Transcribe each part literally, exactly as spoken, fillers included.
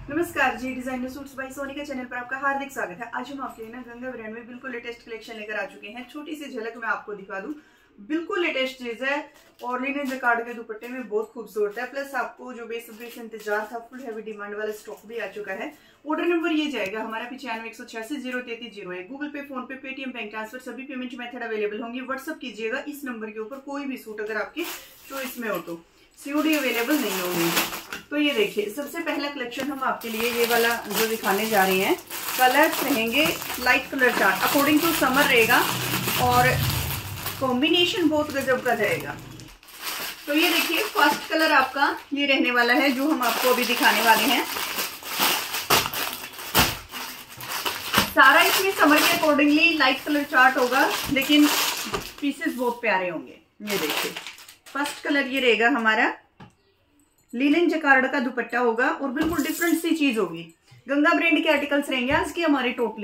नमस्कार जी, designer suits by Sonika channel पर आपका हार्दिक स्वागत है। आज हम आपके लिए ना गंगा ब्रांड में बिल्कुल लेटेस्ट कलेक्शन लेकर आ चुके हैं। छोटी सी झलक मैं आपको दिखा दूं, बिल्कुल लेटेस्ट चीज है और लिनन जकार्ड के दुपट्टे में बहुत खूबसूरत है। प्लस आपको जो बेसब्री से इंतजार था, फुल हैवी डिमांड वाला स्टॉक भी आ चुका है। ऑर्डर नंबर ये जाएगा हमारा पिचानवे एक सौ छियासी जीरो तैतीस जीरो है। Google pay, phone pay, Paytm, bank transfer सभी पेमेंट मेथड अवेलेबल होंगे। व्हाट्सअप कीजिएगा इस नंबर के ऊपर कोई भी सूट अगर आपकी चॉइस में हो तो। सीओडी अवेलेबल नहीं होगी। तो ये देखिए, सबसे पहला कलेक्शन हम आपके लिए ये वाला जो दिखाने जा रहे हैं, कलर्स रहेंगे light colour chart according to summer रहेगा और कॉम्बिनेशन बहुत गजब का रहेगा। तो ये देखिए, फर्स्ट कलर आपका ये रहने वाला है जो हम आपको अभी दिखाने वाले हैं। सारा इसमें समर के अकॉर्डिंगली लाइट कलर चार्ट होगा, लेकिन पीसेस बहुत प्यारे होंगे। ये देखिए, फर्स्ट कलर ये रहेगा हमारा, लिनन जकार्ड का दुपट्टा होगा और बिल्कुल डिफरेंट सी चीज होगी। गंगा ब्रांड के आर्टिकल्स रहेंगे आज की हमारे टोटली।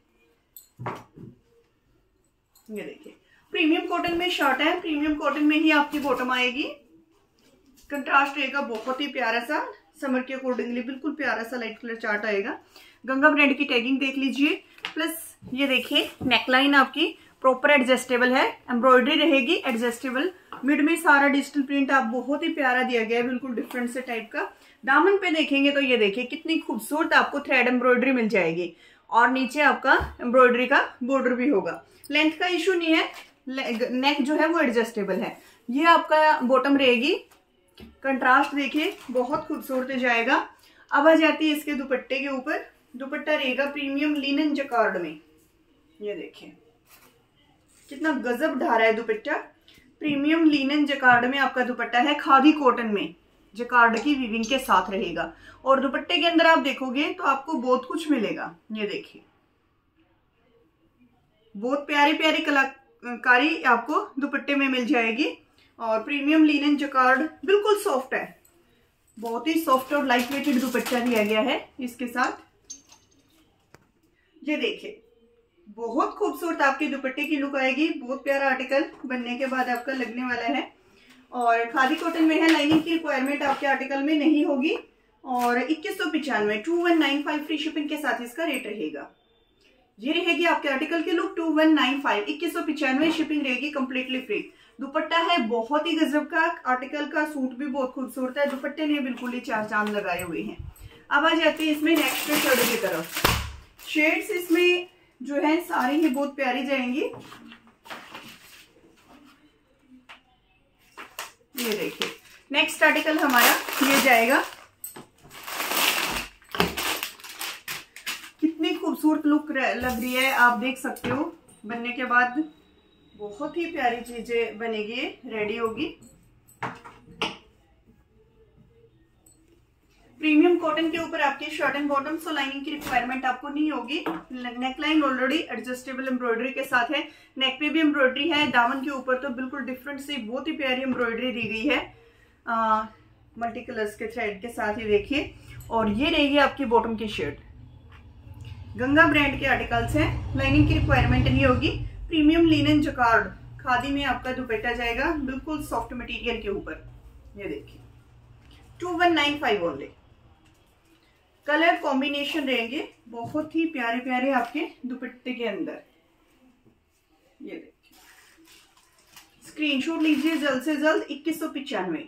ये देखिए, प्रीमियम कॉटन में शर्ट है, प्रीमियम कॉटन में ही आपकी बॉटम आएगी। कंट्रास्ट रहेगा बहुत ही प्यारा सा, समर के अकॉर्डिंगली बिल्कुल प्यारा सा लाइट कलर चार्ट आएगा। गंगा ब्रांड की टैगिंग देख लीजिए। प्लस ये देखिए, नेकलाइन आपकी प्रॉपर एडजस्टेबल है, एम्ब्रॉयडरी रहेगी एडजस्टेबल। मिड में सारा डिजिटल प्रिंट आप बहुत ही प्यारा दिया गया है, बिल्कुल डिफरेंट से टाइप का। दामन पे देखेंगे तो ये देखिए कितनी खूबसूरत आपको थ्रेड एम्ब्रॉयडरी मिल जाएगी और नीचे आपका एम्ब्रॉयडरी का बॉर्डर भी होगा। लेंथ का इशू नहीं है, नेक जो है वो एडजस्टेबल है। ये आपका बॉटम रहेगी। कंट्रास्ट देखिए बहुत खूबसूरत जाएगा। अब आ जाती है इसके दुपट्टे के ऊपर। दुपट्टा रहेगा प्रीमियम लिनन जकार्ड में। ये देखिए कितना गजब ढा रहा है दुपट्टा। प्रीमियम लिनन जकार्ड में आपका दुपट्टा है, खादी कॉटन में जकार्ड की वीविंग के साथ रहेगा। और दुपट्टे के अंदर आप देखोगे तो आपको बहुत कुछ मिलेगा। ये देखिए, बहुत प्यारी प्यारी कलाकारी आपको दुपट्टे में मिल जाएगी। और प्रीमियम लिनन जकार्ड बिल्कुल सॉफ्ट है, बहुत ही सॉफ्ट और लाइट वेटेड दुपट्टा दिया गया है इसके साथ। ये देखिए, बहुत खूबसूरत आपके दुपट्टे की लुक आएगी। बहुत प्यारा आर्टिकल बनने के बाद आपका लगने वाला है और खादी कॉटन में है। लाइनिंग की रिक्वायरमेंट आपके आर्टिकल में नहीं होगी। और इक्कीस सौ पिचानवे two one nine five free shipping के साथ इसका रेट रहेगा। ये रहेगी आपके आर्टिकल की look two one nine five, इक्कीस सौ पिचानवे, शिपिंग रहेगी कंप्लीटली फ्री। दुपट्टा है बहुत ही गजब का, आर्टिकल का सूट भी बहुत खूबसूरत है। दुपट्टे ने बिल्कुल ही चार चांद लगाए हुए हैं। अब आ जाते हैं इसमें नेक्स्ट शेड की तरफ। शेड्स इसमें जो है सारी ही बहुत प्यारी जाएंगी। ये देखिए, नेक्स्ट आर्टिकल हमारा ये जाएगा। कितनी खूबसूरत लुक लग रही है, आप देख सकते हो। बनने के बाद बहुत ही प्यारी चीजें बनेगी, रेडी होगी। प्रीमियम कॉटन के ऊपर आपकी shirt and bottom, so lining की रिक्वायरमेंट आपको नहीं होगी। नेकलाइन ऑलरेडी एडजस्टेबल एम्ब्रॉयडरी के साथ है। नेक पे भी एम्ब्रॉयडरी है। दामन के ऊपर तो बिल्कुल डिफरेंट सी बहुत ही प्यारी एम्ब्रॉयडरी दी गई है मल्टी कलर्स के थ्रेड के साथ ही देखिए। और ये रहेगी आपकी बॉटम की शेड। गंगा ब्रांड के आर्टिकल्स हैं, लाइनिंग की रिक्वायरमेंट नहीं होगी। प्रीमियम लिनन जकार्ड खादी में आपका दुपट्टा जाएगा, बिल्कुल सॉफ्ट मटेरियल के ऊपर। ये देखिए, two one nine five only. Colour combination रहेंगे बहुत ही प्यारे प्यारे आपके दुपट्टे के अंदर। ये देखिए, स्क्रीनशॉट लीजिए जल्द से जल्द। इक्कीस सौ पिचानवे।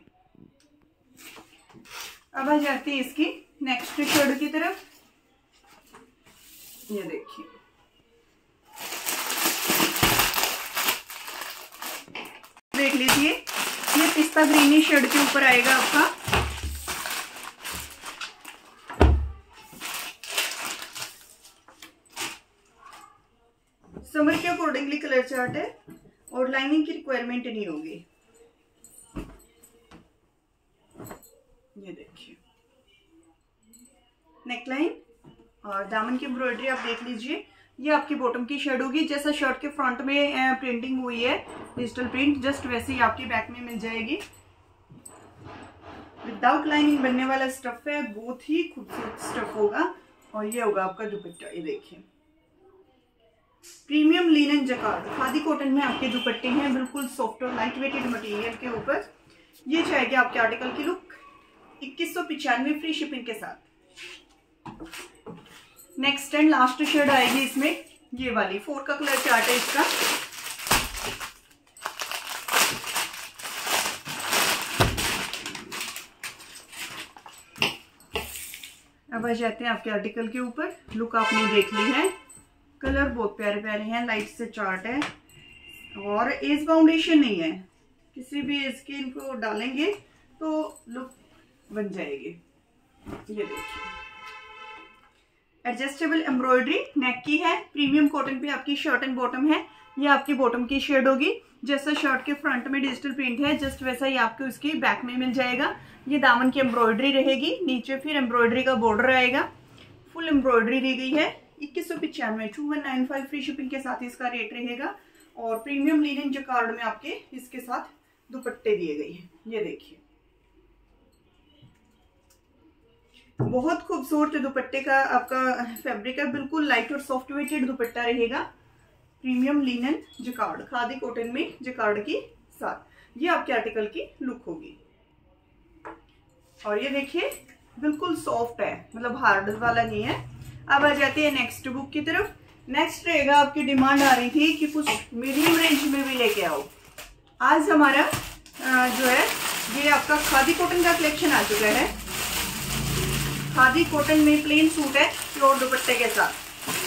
अब आ जाती है इसकी नेक्स्ट शेड की तरफ। ये देखिए, देख लीजिए, ये पिस्ता ग्रीनी शेड के ऊपर आएगा आपका। समर के अकॉर्डिंगली कलर चार्ट है और लाइनिंग की रिक्वायरमेंट नहीं होगी। ये देखिए, नेकलाइन और दामन की एम्ब्रॉयडरी आप देख लीजिए। ये आपकी बॉटम की शेड होगी। जैसा शर्ट के फ्रंट में प्रिंटिंग हुई है डिजिटल प्रिंट, जस्ट वैसे ही आपकी बैक में मिल जाएगी। विदाउट लाइनिंग बनने वाला स्टफ है, बहुत ही खूबसूरत स्टफ होगा। और ये होगा आपका दुपट्टा। ये देखिए, premium linen jacquard khadi cotton में आपके दुपट्टे हैं, बिल्कुल सॉफ्ट और लाइट वेटेड मटेरियल के ऊपर। ये जाएगी आपके आर्टिकल की लुक इक्कीस सौ पिचानवे फ्री शिपिंग के साथ। नेक्स्ट एंड लास्ट शेड आएगी इसमें, ये वाली फोर का कलर चार्ट है इसका। अब आ जाते हैं आपके आर्टिकल के ऊपर। लुक आपने देख ली है, कलर बहुत प्यारे प्यारे हैं, लाइट से चार्ट है और एज बाउंडेशन नहीं है, किसी भी एज के इनको डालेंगे तो लुक बन जाएगी। ये देखिए एडजस्टेबल एम्ब्रॉयडरी नेक की है, प्रीमियम कॉटन पे आपकी शर्ट एंड बॉटम है। ये आपकी बॉटम की शेड होगी, जैसा शर्ट के फ्रंट में डिजिटल प्रिंट है जस्ट वैसा ही आपको इसकी बैक में मिल जाएगा। ये दामन की एम्ब्रॉयडरी रहेगी, नीचे फिर एम्ब्रॉयडरी का बॉर्डर आएगा, फुल एम्ब्रॉयडरी दी गई है। इक्कीस सौ पिचानवे two one nine five free shipping के साथ इसका रेट रहेगा। और प्रीमियम लिनन जकार्ड में आपके इसके साथ दुपट्टे दिए गए हैं। ये देखिए बहुत खूबसूरत दुपट्टे का आपका फैब्रिक है, बिल्कुल लाइट और सॉफ्ट वेटेड दुपट्टा रहेगा। Premium linen jacquard, khadi cotton में जकार्ड की साथ ये आपके आर्टिकल की लुक होगी। और ये देखिए बिल्कुल सॉफ्ट है, मतलब हार्ड वाला नहीं है। अब आ जाते हैं नेक्स्ट बुक की तरफ। नेक्स्ट रहेगा, आपकी डिमांड आ रही थी कि कुछ मीडियम रेंज में भी लेके आओ। आज हमारा जो है ये आपका खादी कॉटन का कलेक्शन आ चुका है। खादी कॉटन में प्लेन सूट है प्योर दुपट्टे के साथ।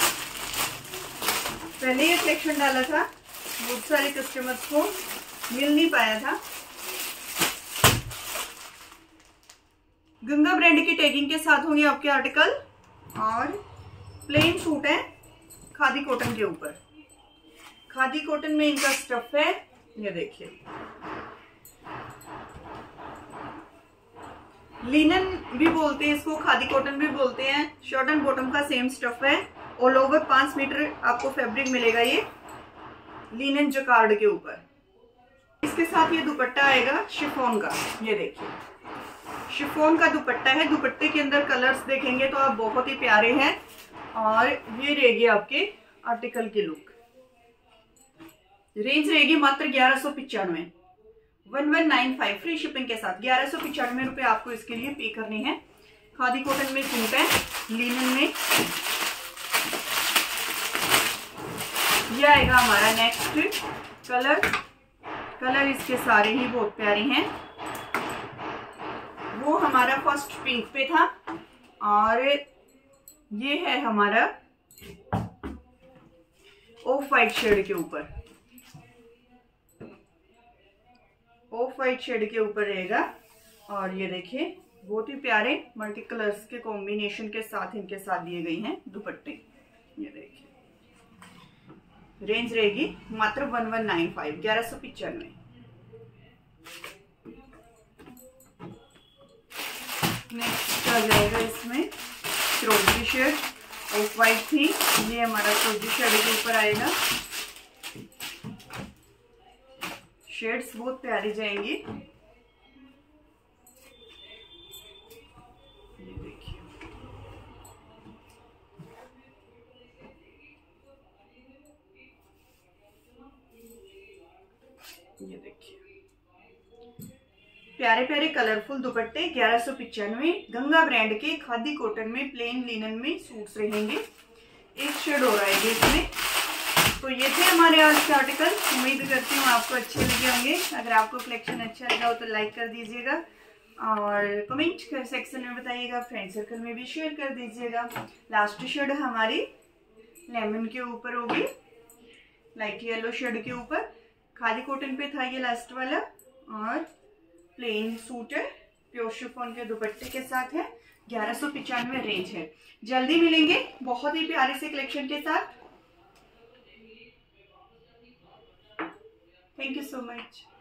पहले ये कलेक्शन डाला था, बहुत सारे कस्टमर्स को मिल नहीं पाया था। गंगा ब्रांड की टैगिंग के साथ होंगे आपके आर्टिकल और प्लेन सूट है खादी कॉटन के ऊपर। खादी कॉटन में इनका स्टफ है, ये देखिए लिनन भी बोलते हैं इसको, खादी कॉटन भी बोलते हैं। शर्ट एंड बॉटम का सेम स्टफ है, ऑल ओवर पांच मीटर आपको फैब्रिक मिलेगा ये लिनन जकार्ड के ऊपर। इसके साथ ये दुपट्टा आएगा शिफॉन का, ये देखिए शिफॉन का दुपट्टा है। दुपट्टे के अंदर कलर्स देखेंगे तो आप बहुत ही प्यारे हैं। और ये रहेगी आपके आर्टिकल की लुक। रेंज रहेगी मात्र ग्यारह सौ पिचानवे one one nine five free shipping के साथ। ग्यारह सौ पिचानवे रुपए आपको इसके लिए पे करने हैं। खादी कॉटन में सूट है, लिनन में। ये आएगा हमारा नेक्स्ट कलर। कलर इसके सारे ही बहुत प्यारे हैं। वो हमारा फर्स्ट पिंक पे था और ये है हमारा ऑफ वाइट शेड के ऊपर। ऑफ वाइट शेड के ऊपर रहेगा। और ये देखिए बहुत ही प्यारे मल्टी कलर्स के कॉम्बिनेशन के साथ इनके साथ दिए गए हैं दुपट्टे। ये देखिए रेंज रहेगी मात्र वन वन नाइन फाइव ग्यारह सौ पिचानवे। नेक्स्ट आ जाएगा इसमें फिरोजी शेड, ऑफ वाइट थी, ये हमारा फिरोजी शेड के ऊपर आएगा। शेड्स बहुत प्यारी जाएंगी। ये देखिए ये देखिए प्यारे प्यारे कलरफुल दुपट्टे ग्यारह सौ पिचानवे। गंगा ब्रांड के खादी कॉटन में प्लेन लिनन में सूट्स रहेंगे। एक शेड और आएगी इसमें। तो ये थे हमारे आज के आर्टिकल। उम्मीद करती हूँ आपको अच्छे लगे होंगे। अगर आपको कलेक्शन अच्छा लगा हो तो लाइक कर दीजिएगा और कमेंट कर सेक्शन में बताइएगा, फ्रेंड सर्कल में भी शेयर कर दीजिएगा। लास्ट शेड हमारी लेमन के ऊपर होगी, लाइट येलो शेड के ऊपर। खादी कॉटन पे था ये लास्ट वाला और प्लेन सूट है, प्योर शिफॉन के दुपट्टे के साथ है। ग्यारह सौ पिचानवे रेंज है। जल्दी मिलेंगे बहुत ही प्यारे से कलेक्शन के साथ। Thank you so much.